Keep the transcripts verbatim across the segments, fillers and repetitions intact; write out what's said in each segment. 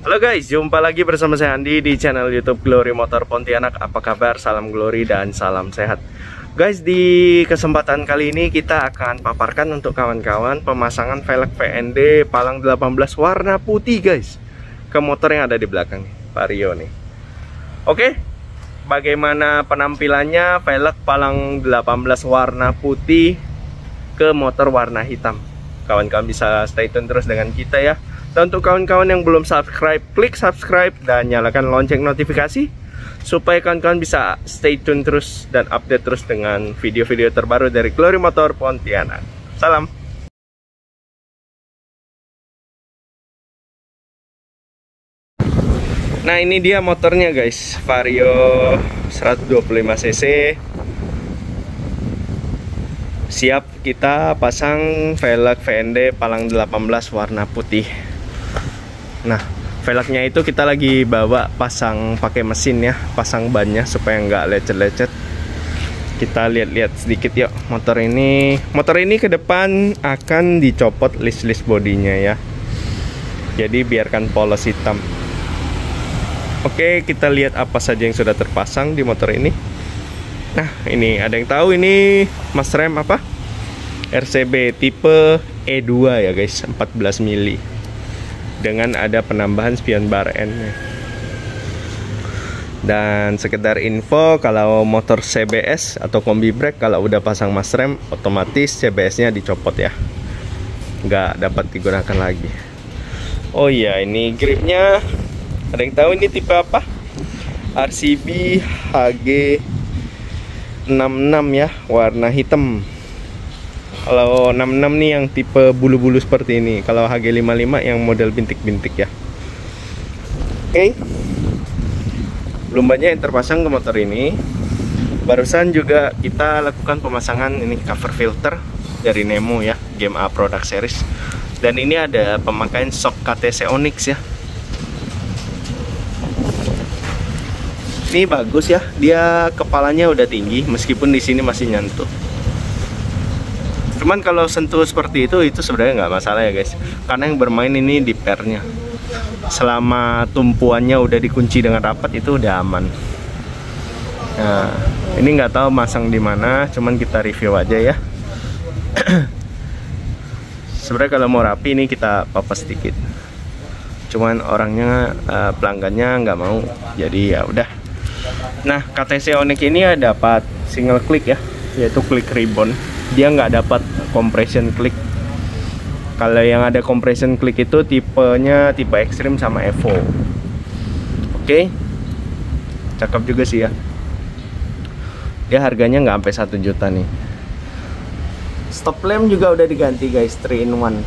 Halo guys, jumpa lagi bersama saya Andi di channel YouTube Glory Motor Pontianak. Apa kabar? Salam glory dan salam sehat. Guys, di kesempatan kali ini kita akan paparkan untuk kawan-kawan pemasangan velg V N D Palang delapan belas warna putih guys, ke motor yang ada di belakang Vario nih. Oke, bagaimana penampilannya velg Palang delapan belas warna putih ke motor warna hitam? Kawan-kawan bisa stay tune terus dengan kita ya. Dan untuk kawan-kawan yang belum subscribe, klik subscribe dan nyalakan lonceng notifikasi supaya kawan-kawan bisa stay tune terus dan update terus dengan video-video terbaru dari Glory Motor Pontianak. Salam. Nah, ini dia motornya guys, Vario seratus dua puluh lima cc. Siap kita pasang velg V N D Palang delapan belas warna putih. Nah, velgnya itu kita lagi bawa pasang pakai mesin ya, pasang bannya supaya nggak lecet-lecet. Kita lihat-lihat sedikit yuk motor ini. Motor ini ke depan akan dicopot list-list bodinya ya. Jadi biarkan polos hitam. Oke, kita lihat apa saja yang sudah terpasang di motor ini. Nah, ini ada yang tahu ini mas rem apa? R C B tipe E dua ya guys, empat belas mili. Dengan ada penambahan spion bar N. Dan sekedar info, kalau motor C B S atau kombi brake kalau udah pasang mas rem, otomatis C B S-nya dicopot ya, nggak dapat digunakan lagi. Oh iya, ini gripnya ada yang tahu ini tipe apa? R C B H G enam puluh enam ya, warna hitam. Kalau enam puluh enam nih yang tipe bulu-bulu seperti ini. Kalau H G lima puluh lima yang model bintik-bintik ya. Oke, belum banyak yang terpasang ke motor ini. Barusan juga kita lakukan pemasangan ini cover filter dari Nemo ya, Game A Product Series. Dan ini ada pemakaian shock K T C Onyx ya. Ini bagus ya, dia kepalanya udah tinggi meskipun di sini masih nyantuk. Cuman kalau sentuh seperti itu itu sebenarnya nggak masalah ya guys, karena yang bermain ini di pernya. Selama tumpuannya udah dikunci dengan rapat itu udah aman. Nah, ini nggak tahu masang di mana, cuman kita review aja ya. Sebenarnya kalau mau rapi ini kita papas sedikit. Cuman orangnya uh, pelanggannya nggak mau, jadi ya udah. Nah, K T C Onyx ini dapat single click ya, yaitu click ribbon. Dia nggak dapat compression click. Kalau yang ada compression click itu tipenya tipe Extreme sama Evo. Oke, cakep juga sih ya. Dia harganya nggak sampai satu juta nih. Stop lamp juga udah diganti guys, three in one.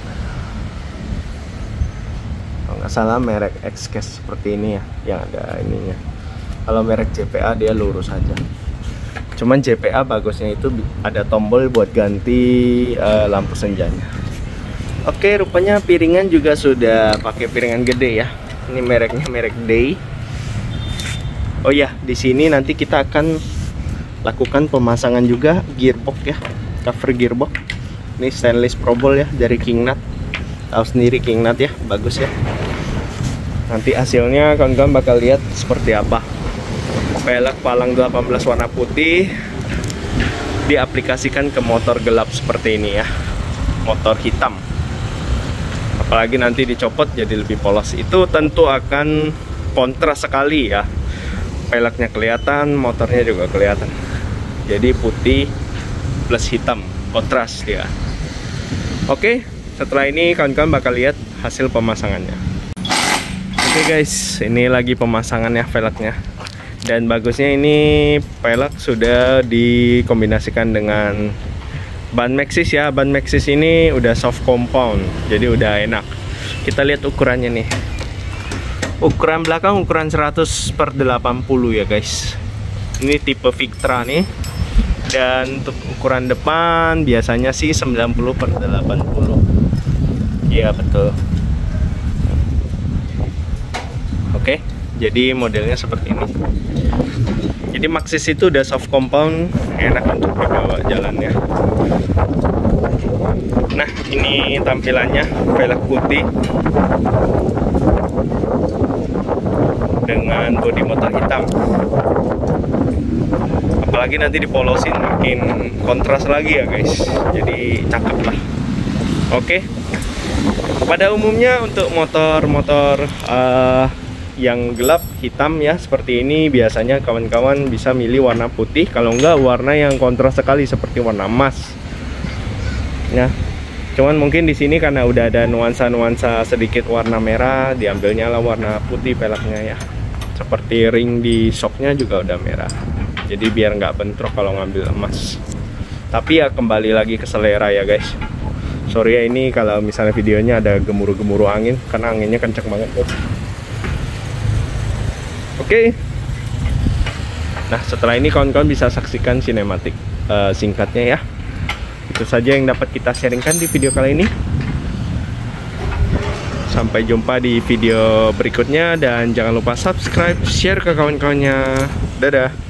Kalau nggak salah merek X-Case seperti ini ya, yang ada ininya. Kalau merek J P A dia lurus aja. Cuman J P A bagusnya itu ada tombol buat ganti uh, lampu senjanya. Oke, rupanya piringan juga sudah pakai piringan gede ya. Ini mereknya merek Day. Oh ya, di sini nanti kita akan lakukan pemasangan juga gearbox ya, cover gearbox. Ini stainless probol ya dari King Nut. Tahu sendiri King Nut ya, bagus ya. Nanti hasilnya kawan-kawan bakal lihat seperti apa. Velg Palang delapan belas warna putih diaplikasikan ke motor gelap seperti ini ya, motor hitam. Apalagi nanti dicopot jadi lebih polos, itu tentu akan kontras sekali ya. Velgnya kelihatan, motornya juga kelihatan. Jadi putih plus hitam, kontras dia. Oke, setelah ini kawan-kawan bakal lihat hasil pemasangannya. Oke guys, ini lagi pemasangannya velgnya. Dan bagusnya ini velg sudah dikombinasikan dengan ban Maxxis ya. Ban Maxxis ini udah soft compound, jadi udah enak. Kita lihat ukurannya nih. Ukuran belakang ukuran seratus per delapan puluh ya guys. Ini tipe Victra nih. Dan untuk ukuran depan biasanya sih sembilan puluh per delapan puluh. Iya betul. Oke, jadi modelnya seperti ini. Jadi Maxxis itu udah soft compound, enak untuk dibawa jalannya. Nah, ini tampilannya velg putih. dengan bodi motor hitam. Apalagi nanti dipolosin makin kontras lagi ya guys, jadi cakep lah. Oke, pada umumnya untuk motor-motor uh, yang gelap hitam ya seperti ini, biasanya kawan-kawan bisa milih warna putih, kalau enggak warna yang kontras sekali seperti warna emas ya. Cuman mungkin di sini karena udah ada nuansa-nuansa sedikit warna merah, diambilnya lah warna putih peleknya ya. Seperti ring di shocknya juga udah merah, jadi biar nggak bentrok kalau ngambil emas. Tapi ya kembali lagi ke selera ya guys. Sorry ya ini kalau misalnya videonya ada gemuruh-gemuruh angin, karena anginnya kencang banget guys. Oke. Nah setelah ini kawan-kawan bisa saksikan sinematik uh, singkatnya ya. Itu saja yang dapat kita sharingkan di video kali ini. Sampai jumpa di video berikutnya, dan jangan lupa subscribe, share ke kawan-kawannya. Dadah.